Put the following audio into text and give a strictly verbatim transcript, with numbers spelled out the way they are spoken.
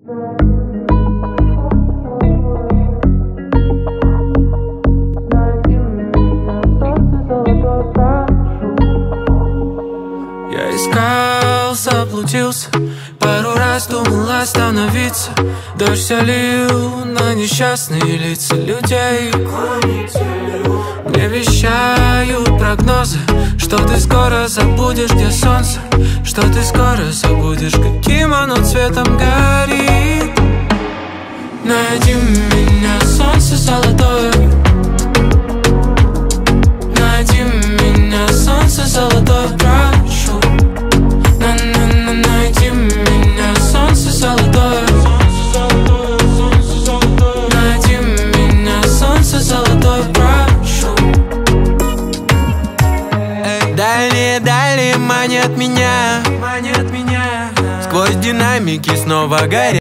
Я искал, заблудился, пару раз думал остановиться. Дождь все лил на несчастные лица людей. Мне вещают прогнозы, что ты скоро забудешь, где солнце, что ты скоро забудешь, каким оно цветом горит. Найди меня, солнце золотое. Найди меня, солнце золотое, прошу. На-на-на, найди меня, солнце золотое. Найди меня, солнце золотое, прошу. Дальние, дальние манят меня, манят меня. Сквозь динамики снова горят.